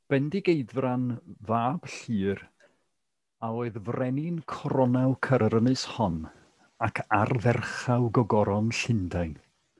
Bendigeidfran fab Llyr, a oedd frenin coronaw Caeryrynys hon, ac arferchaw gogoron Llundain.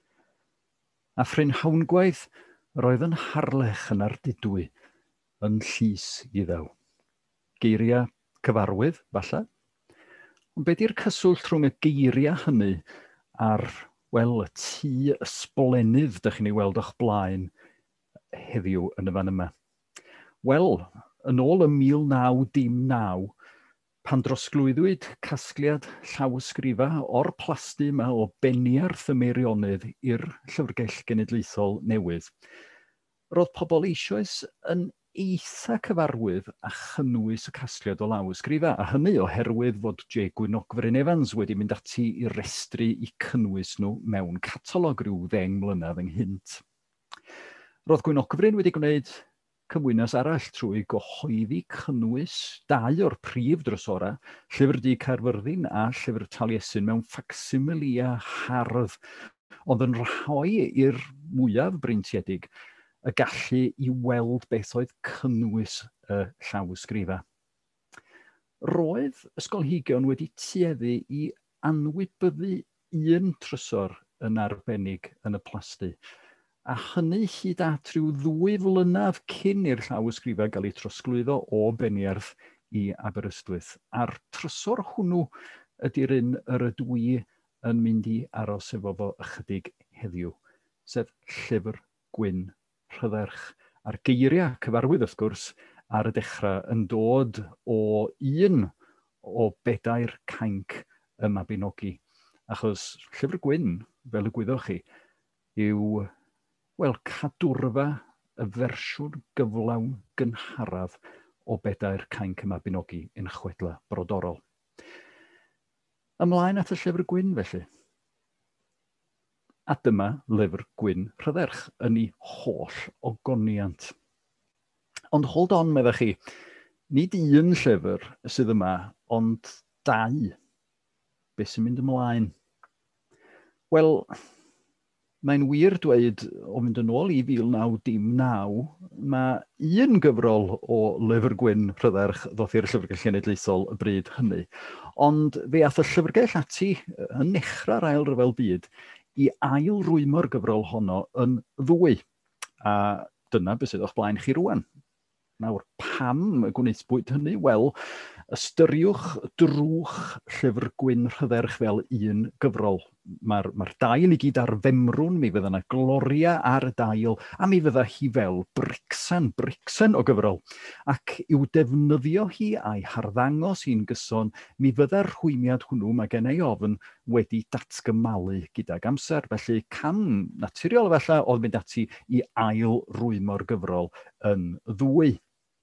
A ffrynhawngwaith roedd yn harlech yn ardudwy, yn llys iddaw. Geiriau cyfarwydd, falle? Ond be di'r cyswllt rhwng y geiriau hynny a'r, wel, y tŷ ysblennydd dych chi'n ei weld o'ch blaen heddiw yn y fan yma? Wel, yn ôl y 1919, pan drosglwyddwyd casgliad llawysgrifa o'r plasty yma o Beniarth y Meirionnydd i'r Llyfrgell Genedlaethol newydd, roedd pobl eisoes yn eitha cyfarwydd a chynnwys y casgliad o lawysgrifa, a hynny oherwydd fod J. Gwynogfryn Evans wedi mynd ati i restru i cynnwys nhw mewn catalog rhyw 10 mlynedd ynghynt. Roedd Gwynogfryn wedi gwneud cymwynas arall trwy gyhoeddi cynnwys 2 o'r prif drysora, Llyfr Du Caerfyrddin a Llyfr Taliesin mewn facsimilia hardd, ond yn rhoi i'r mwyaf breintiedig y gallu i weld beth oedd cynnwys y llawysgrifa. Roedd ysgolheigion wedi tueddu i anwybyddu un trysor yn arbennig yn y plasty, a hynny hyd at rhyw 2 flynedd cyn i'r llawysgrifa gael ei trosglwyddo o Beniarth i Aberystwyth. A'r trysor hwnnw ydy'r un yr ydw i yn mynd i aros efo fo ychydig heddiw, sef Llyfr Gwyn Rhydderch. A'r geiriau cyfarwydd wrth gwrs ar y dechrau yn dod o un o 4 cainc y Mabinogi. Achos Llyfr Gwyn, fel y gwyddoch chi, yw, wel, cadwrfa y fersiwn gyflawn gynharaf o 4 cainc y Mabinogi yn chwedlau brodorol. Ymlaen at y Llyfr Gwyn, felly. A dyma Lyfr Gwyn Rhydderch yn ei holl ogoniant. Ond hold on, meddech chi, nid un llyfr sydd yma, ond 2. Beth sy'n mynd ymlaen? Wel, mae'n wir dweud, o mynd yn ôl i 1919, mae un gyfrol o Lyfr Gwyn Rhydderch ddoth i'r Llyfrgell Genedlaethol y bryd hynny. Ond fe ath y Llyfrgell ati yn nechrau'r Ail Ryfel Byd i ail-rwymo'r gyfrol honno yn 2. A dyna beth sydd o'ch blaen chi rwan. Nawr, pam y gwneithbwyd hynny? Wel, ystyriwch drwch Llyfr Gwyn Rhydderch fel un gyfrol. Mae'r dail i gyd ar femrwn, mi fydda yna gloria ar y dail, a mi fydda hi fel bricsen o gyfrol. Ac i'w defnyddio hi a'i harddangos hi'n gyson, mi fydda'r rhwymiad hwnnw, mae gen ei ofn, wedi datgymalu gydag amser. Felly cam naturiol efallai oedd mynd ati i ail-rwymo'r gyfrol yn 2.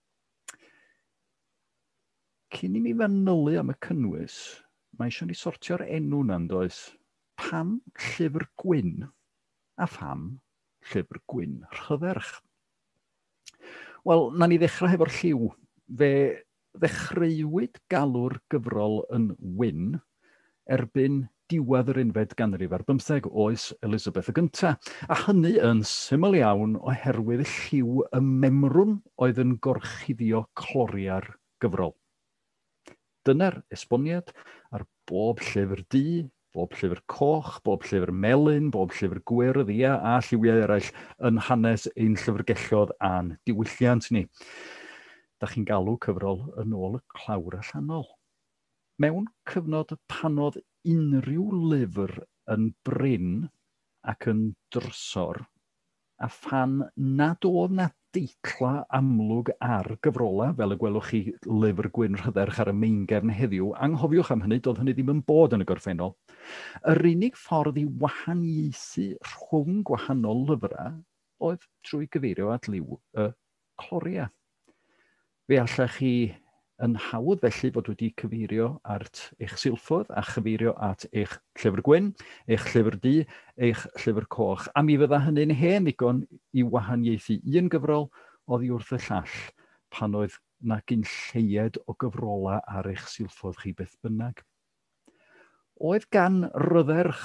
Cyn i mi fanylu am y cynnwys, mae eisiau ni sortio'r enw na'n does. Pam Llyfr Gwyn a pham Llyfr Gwyn Rhydderch? Wel, na ni ddechrau hefo'r lliw. Fe ddechreuwyd galw'r gyfrol yn wyn erbyn diwedd yr 11th ganrif ar 15, oes Elizabeth y Gynta. A hynny yn syml iawn oherwydd y lliw y memrwn oedd yn gorchuddio cloria'r gyfrol. Dyna'r esboniad ar bob llyfr du, bob llyfr coch, bob llyfr melyn, bob llyfr gwyrdd, ia, a lliwiau eraill yn hanes ein llyfrgelloedd a'n diwylliant ni. Da chi'n galw cyfrol yn ôl y clawr allanol. Mewn cyfnod pan oedd unrhyw lyfr yn brin ac yn drysor, a phan nad oedd na deitla amlwg ar gyfrola, fel y gwelwch chi Lyfr Gwyn Rhydderch ar y meingefn heddiw, anghofiwch am hynny, doedd hynny ddim yn bod yn y gorffennol. Yr unig ffordd i wahaniaethu rhwng gwahanol lyfrau oedd trwy gyfeirio at liw y cloria. Fe allach chi yn hawdd felly fod wedi cyfeirio at eich silffoedd a chyfeirio at eich llyfr gwyn, eich llyfr du, eich llyfr coch. A mi fydda hynny'n hen ddigon i wahaniaethu un gyfrol oddi wrth y llall pan oedd na gynlleied o gyfrola ar eich silffoedd chi beth bynnag. Oedd gan Rhydderch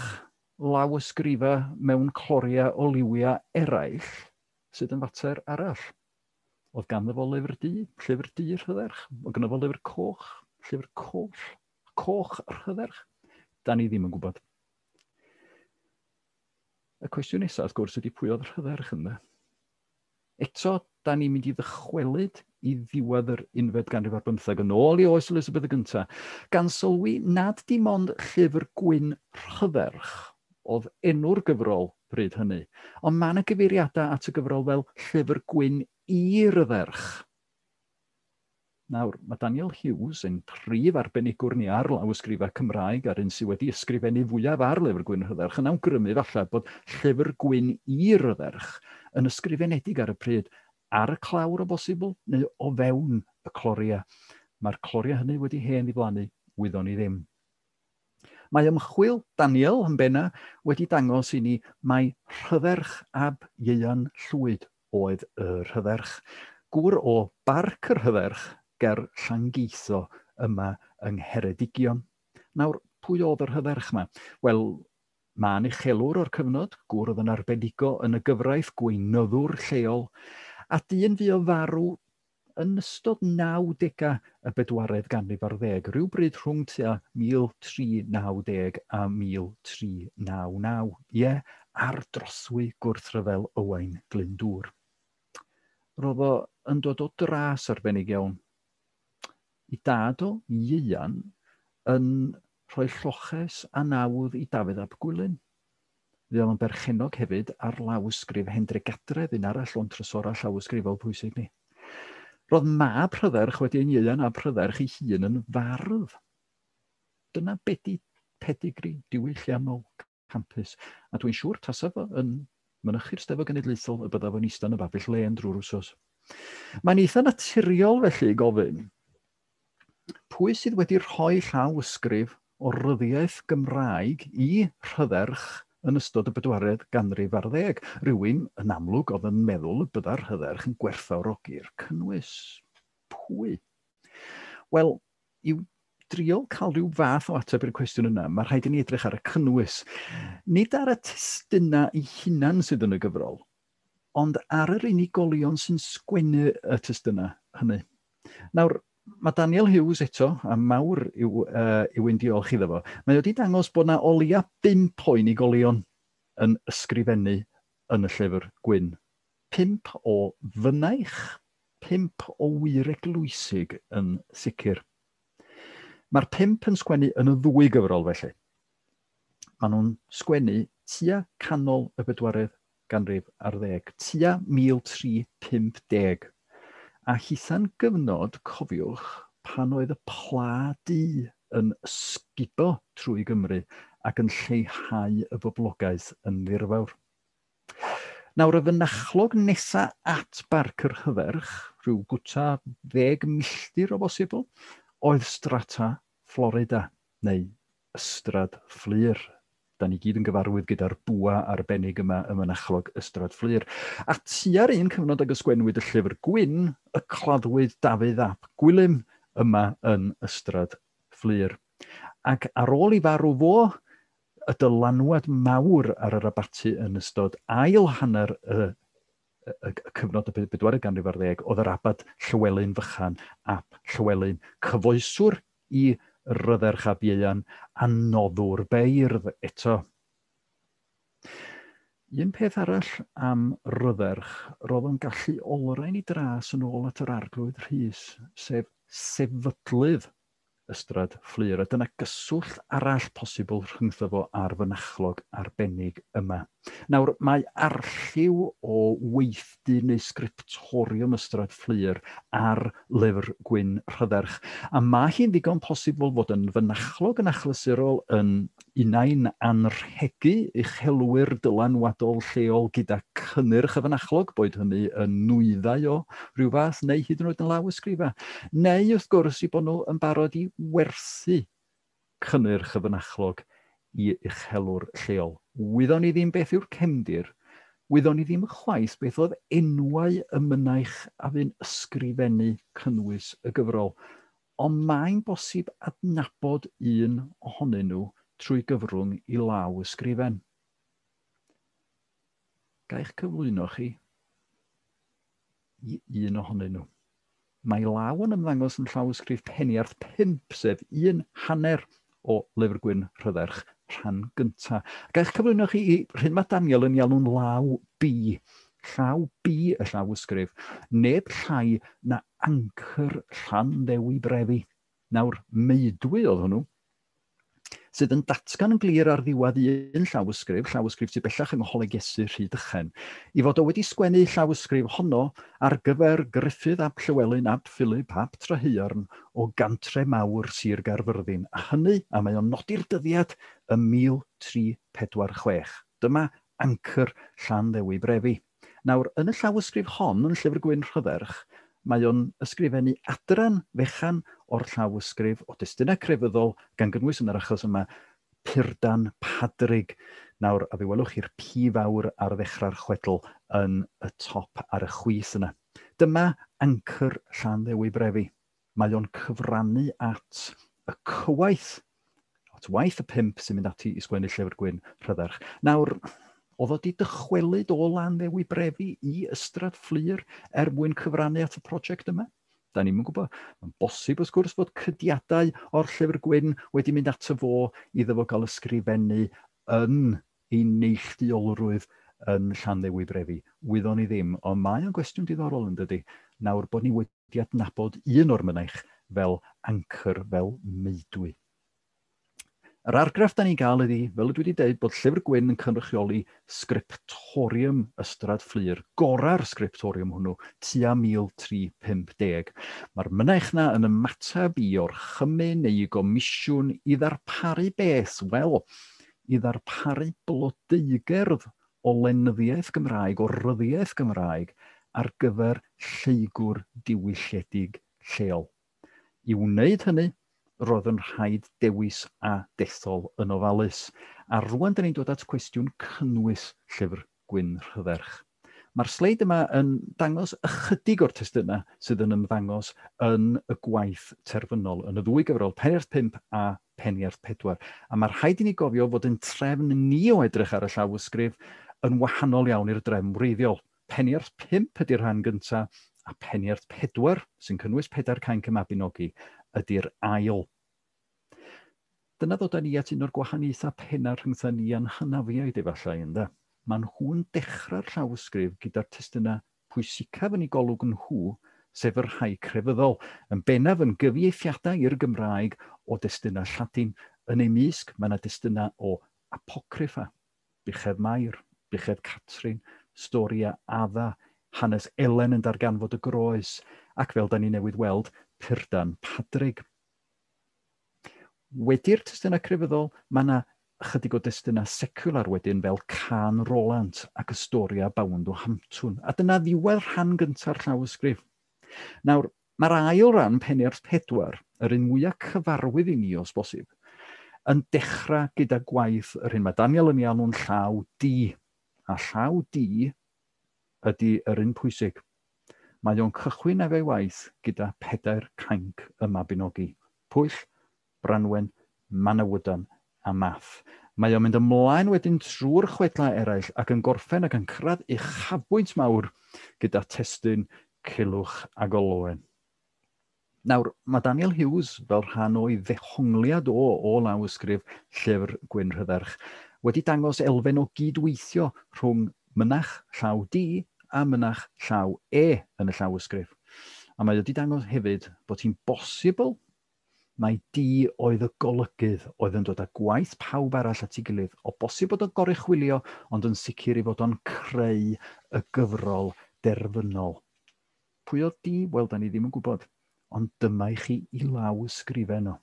lawysgrifa mewn cloria o liwia eraill sydd yn fater arall. Oedd ganddo fo lyfr du, llyfr du Rhydderch. Oedd ganddo fo lyfr coch, llyfr coch Rhydderch. Da ni ddim yn gwybod. Y cwestiwn nesaf, wrth gwrs, ydy pwy oedd Rhydderch yna. Eto, da ni'n mynd i ddychwelyd i ddiwedd yr unfed ganrif ar 15 yn ôl i oes Elizabeth y gyntaf, gan sylwi nad dim ond llyfr gwyn Rhydderch oedd enw'r gyfrol bryd hynny, ond mae yna gyfeiriadau at y gyfrol fel llyfr gwyn i Rhydderch. Nawr, mae Daniel Hughes yn prif arbenigwr ni ar lawysgrifau Cymraeg a'r un sydd wedi ysgrifennu fwyaf ar lyfr gwyn Rhydderch yn awgrymu falle bod llyfr gwyn i Rhydderch yn ysgrifenedig ar y pryd ar y clawr o bosibl neu o fewn y cloria. Mae'r cloria hynny wedi hen ddiflannu, wyddon ni ddim. Mae ymchwil Daniel yn benna wedi dangos i ni mai Rhydderch ab Ieuan Llwyd oedd y Rhydderch. Gŵr o Barc yr Rhydderch ger Llangeitho yma yng Ngheredigion. Nawr, pwy oedd yr Rhydderch yma? Wel, mae'n uchelwr o'r cyfnod, gŵr oedd yn arbenigo yn y gyfraith gweinyddwr lleol, a dyn fu o farw yn ystod 90au y bedwaredd ganrif ar 10, rhyw bryd rhwng tua 1390 a 1399. Ie, ar droswy gwrthryfel Owain Glyndŵr. Roedd o yn dod o dras arbennig iawn. I dad o, Ieuan, yn rhoi lloches a nawdd i Dafydd ap Gwilym. Fe oedd yn berchenog hefyd ar lawysgrif Hendrik Adredd, un arall o'n trysora llawysgrifol pwysig ni. Roedd mab Rhydderch wedi ein Ieuan ap Rhydderch ei hun yn fardd. Dyna beth i pedigree diwylliannol campus. A dwi'n siŵr tasa fo yn mynychu'r Steddfod Genedlaethol y byddaf yn eistedd yn y Babell Len drwy'r wsos. Mae'n eitha naturiol felly gofyn pwy sydd wedi rhoi llawysgrif o ryddiaeth Gymraeg i Rhydderch yn ystod y bedwaredd ganrif ar 10. Rywun yn amlwg oedd yn meddwl y bydda'r Rhydderch yn gwerthfawrogi'r cynnwys. Pwy? Wel, i'w driol cael rhyw fath o ateb i'r cwestiwn yna, mae rhaid i ni edrych ar y cynnwys. Nid ar y testunau eu hunan sydd yn y gyfrol, ond ar yr unigolion sy'n sgwennu y testunau hynny. Nawr, mae Daniel Hughes eto, a mawr yw ein diolch iddo fo, mae wedi dangos bod yna o leia 5 o unigolion yn ysgrifennu yn y llyfr gwyn. 5 o fynaich, 5 o wireglwysig yn sicr. Mae'r 5 yn sgwennu yn y 2 gyfrol felly. Maen nhw'n sgwennu tua canol y bedwaredd ganrif ar 10, tua 1350. A hitha'n gyfnod, cofiwch, pan oedd y pla du yn ysgubo trwy Gymru ac yn lleihau y boblogaeth yn ddirfawr. Nawr, y fynachlog nesaf at Barc yr Rhydderch, rhyw gwta 10 milltir o bosibl, oedd strata Florida, neu Ystrad Fflur. Da ni gyd yn gyfarwydd gyda'r bwa arbennig yma y mynachlog Ystrad Fflur. A tua'r un cyfnod ag ysgwenwyd y llyfr gwyn, y claddwyd Dafydd ap Gwilym yma yn Ystrad Fflur. Ac ar ôl i farw fo, y dylanwad mawr ar yr abati yn ystod ail hanner y cyfnod y bedwaredd ganrif ar 10, oedd yr abad Llywelyn Fychan ap Llywelyn, cyfoeswr i Rhydderch ab Ieuan a noddwr beirdd eto. Un peth arall am Rhydderch, roedd yn gallu olrain i dras yn ôl at yr arglwydd Rhys, sef sefydlydd Ystrad Fflur, a dyna gyswllt arall posibl rhyngddo fo a'r fynachlog arbennig yma. Nawr, mae arlliw o weithdy neu sgriptoriwm Ystrad Fflur ar lyfr gwyn Rhydderch, a mae hi'n ddigon posibl fod yn fynachlog yn achlysurol yn unau'n anrhegu uchelwyr dylanwadol lleol gyda cynnyrch y fynachlog, boed hynny yn nwyddau o rhyw fath, neu hyd yn oed yn lawysgrifau. Neu wrth gwrs i bod nhw yn barod i werthu cynnyrch y fynachlog i uchelwr lleol. Wyddon ni ddim beth yw'r cefndir, wyddon ni ddim chwaith beth oedd enwau y mynaich a fy'n ysgrifennu cynnwys y gyfrol. Ond mae'n bosib adnabod un ohonyn nhw trwy gyfrwng i law ysgrifen. Ga'i'ch cyflwyno chi i un ohonyn nhw. Mae law yn ymddangos yn llawysgrif Peniarth 5, sef un hanner o Lyfr Gwyn Rhydderch, rhan gyntaf. Gael eich cyflwyno chi i Rhyn Mat Daniel yn iawn law B. Llaw B y llawysgrif. Neb llai na Anchor Llanddewi Brefi. Nawr, meidwi oedd hwnnw, sydd yn datgan yn glir ar ddiwedd un llawysgrif sydd bellach yng ngholegesu Rhydychen, i fod o wedi sgwennu llawysgrif honno ar gyfer Gruffydd ap Llywelyn ap Philip ap Traheuarn o Gantre Mawr Sir Gaerfyrddin, a hynny a mae o'n nodi'r dyddiad y 1346. Dyma Anchor Llanddewi Brefi. Nawr, yn y llawysgrif hon, yn Llyfr Gwyn Rhydderch, mae o'n ysgrifennu adran fechan o'r llawysgrif o destunau crefyddol, gan gynnwys yn yr achos yma Pyrdan Padrig. Nawr, a fe welwch chi'r P fawr ar ddechrau'r chwedl yn y top ar y chwys yna. Dyma Anchor Llanddewi Brefi. Mae o'n cyfrannu at y cywaith, at waith y 5 sy'n mynd ati i sgwennu Llyfr Gwyn Rhydderch. Nawr, oedd o wedi dychwelyd o Llanddewi Brefi i Ystrad Fflur mwyn cyfrannu at y prosiect yma? Da ni'n gwybod. Mae'n bosib wrth gwrs fod cydiadau o'r Llyfr Gwyn wedi mynd at y fo iddo fo gael ysgrifennu yn ei neilltuolrwydd yn Llanddewi Brefi. Wyddon ni ddim, ond mae o'n gwestiwn diddorol yn dydy. Nawr bod ni wedi adnabod un o'r mynaich fel Anchor, fel meidwi. Yr argraff da ni'n gael ydy, fel ydw i wedi dweud, bod Llyfr Gwyn yn cynrychioli sgriptorium Ystrad Fflur, gora'r sgriptorium hwnnw, tua 1350. Mae'r mynaich na yn ymateb i orchymyn neu i gomisiwn i ddarparu beth? Wel, i ddarparu blodeugerdd o lenyddiaeth Gymraeg, o ryddiaeth Gymraeg, ar gyfer lleigwr diwylliedig lleol. I wneud hynny, roedd yn rhaid dewis a dethol yn ofalus. A rwan dyn ni'n dod at cwestiwn cynnwys Llyfr Gwyn Rhydderch. Mae'r sleid yma yn dangos ychydig o'r testunau sydd yn ymddangos yn y gwaith terfynol, yn y ddwy gyfrol, Peniarth 5 a Peniarth 4. A mae'r rhaid i ni gofio fod yn trefn ni o edrych ar y llawysgrif yn wahanol iawn i'r drefn wreiddiol. Peniarth 5 ydy'r rhan gyntaf, a Peniarth 4, sy'n cynnwys Pedair Cainc y Mabinogi, ydy'r ail. Dyna ddod â ni at un o'r gwahaniaethau penna rhyngthyn ni a'n hynafiaid efallai, ynda. Mae nhw'n dechrau'r llawysgrif gyda'r testunau pwysicaf yn ei golwg nhw, sef yr rhai crefyddol, yn bennaf yn gyfieithiadau i'r Gymraeg o destunau Lladin. Yn ei mysg, mae yna destunau o apocryffa, Buchedd Mair, Buchedd Catrin, Storia Adda, hanes Elen yn darganfod y groes, ac fel da ni newydd weld, Pyrdan Padrig. Wedi'r testunau crefyddol, mae yna ychydig o destunau secular wedyn fel Can Rolant ac Historia Bawnd o Hamtwn. A dyna ddiwedd rhan gyntaf'r llawysgrif. Nawr, mae'r ail ran Peniarth 4, yr un mwyaf cyfarwydd i ni os bosib, yn dechrau gyda gwaith yr hyn mae Daniel yn iawn llaw D. A llaw D ydy yr un pwysig. Mae o'n cychwyn efo'i waith gyda Pedair Cainc y Mabinogi. Pwyll, Branwen, Manawydan a Math. Mae o'n mynd ymlaen wedyn trwy'r chwedlau eraill ac yn gorffen ac yn cyrraedd uchafbwynt mawr gyda testun Culhwch ac Olwen. Nawr, mae Daniel Hughes, fel rhan o'i ddehongliad o lawysgrif Llyfr Gwyn Rhydderch, wedi dangos elfen o gydweithio rhwng mynach llaw D a mynach llaw E yn y llawysgrif. A mae wedi dangos hefyd bod hi'n bosibl mae D oedd y golygydd oedd yn dod â gwaith pawb arall at ei gilydd, o bosib bod o'n goruchwylio, ond yn sicr i fod o'n creu y gyfrol derfynol. Pwy oedd D? Wel, da ni ddim yn gwybod, ond dyma i chi i law ysgrifen o.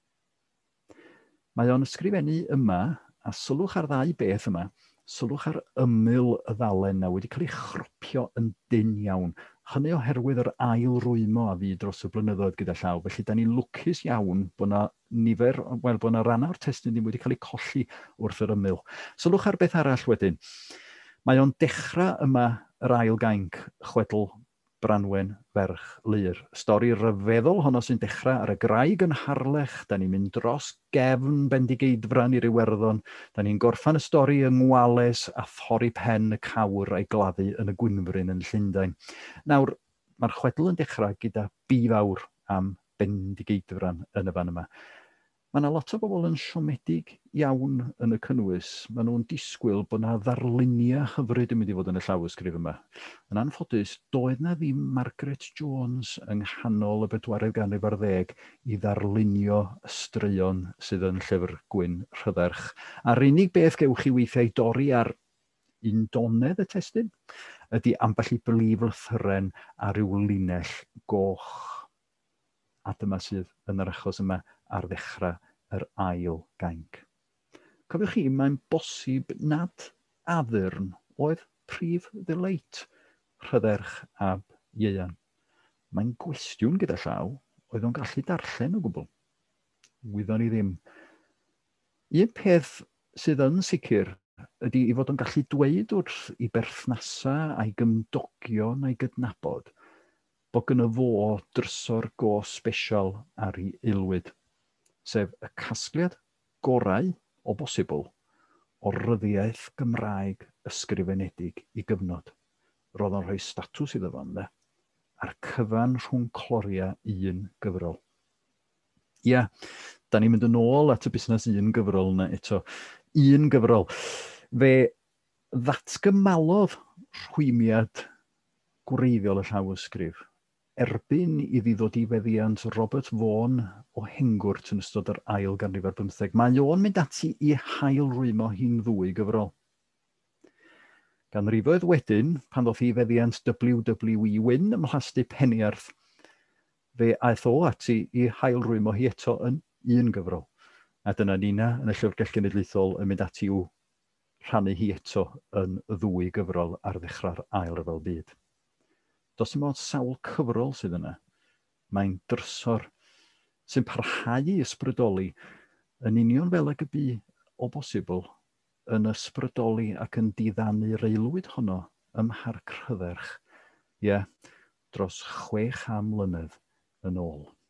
Mae o'n ysgrifennu yma, a sylwch ar ddau beth yma, sylwch ar ymyl y ddalen na wedi cael ei chropio yn dyn iawn. Hynny oherwydd yr ail rwymo a fi dros y blynyddoedd gyda llaw. Felly, da ni'n lwcus iawn bod yna rhan o'r testun ddim wedi cael ei colli wrth yr ymyl. Sylwch ar beth arall wedyn. Mae o'n dechrau yma yr ail gainc chwedl Branwen ferch Lur. Stori ryfeddol honno sy'n dechrau ar y graig yn Harlech. Da ni'n mynd dros gefn Bendigeidfran i'r Iwerddon. Da ni'n gorffan y stori yng Ngwales a thorri pen y cawr a'i gladdu yn y Gwynfryn yn Llundain. Nawr, Mae'r chwedl yn dechrau gyda bi fawr am Bendigeidfran yn y fan yma. Mae yna lot o bobl yn siomedig iawn yn y cynnwys. Maen nhw'n disgwyl bod yna ddarluniau hyfryd yn mynd i fod yn y llawysgrif yma. Yn anffodus, doedd na ddim Margaret Jones yng nghanol y 14th ganrif ar 10 i ddarlunio y straeon sydd yn llyfr gwyn Rhydderch. A'r unig beth gewch chi weithiau dorri ar undonedd y testun ydy ambell i blif lythyren a ryw linell goch. A dyma sydd yn yr achos yma ar ddechrau yr ail gainc. Cofiwch chi, mae'n bosib nad addurn oedd prif ddileit Rhydderch ab Ieuan. Mae'n gwestiwn gyda llaw oedd o'n gallu darllen o gwbl. Wyddon ni ddim. Un peth sydd yn sicr ydy i fod yn gallu dweud wrth i berthnasau a'i gymdogion a'i gydnabod bod gyda fo drysor go sbesial ar ei aelwyd, sef y casgliad gorau o bosibl o ryddiaeth Gymraeg ysgrifenedig i gyfnod. Roedd o'n rhoi statws iddo fo, ynde? A'r cyfan rhwng cloria un gyfrol. Ia, da ni'n mynd yn ôl at y busnes un gyfrol yna eto. Un gyfrol. Fe ddatgymalodd rhwymiad gwreiddiol y llawysgrif erbyn iddi ddod i feddiant Robert Vaughan o Hengwrt yn ystod yr ail ganrif ar 15. Mae o'n mynd ati i hail rwymo hi'n ddwy gyfrol. Ganrifoedd wedyn, pan ddoth i feddiant WWE Wyn ym mhlasty Peniarth, fe aeth o ati i hail rwymo hi eto yn un gyfrol. A dyna nina yn y Llyfrgell Genedlaethol yn mynd ati i'w rhannu hi eto yn ddwy gyfrol ar ddechrau'r ail ryfel byd. Does dim ond sawl cyfrol sydd yna. Mae'n drysor sy'n parhau i ysbrydoli yn union fel y bu o bosibl yn ysbrydoli ac yn diddannu'r aelwyd honno ym Mharc Rhydderch, dros 600 mlynedd yn ôl.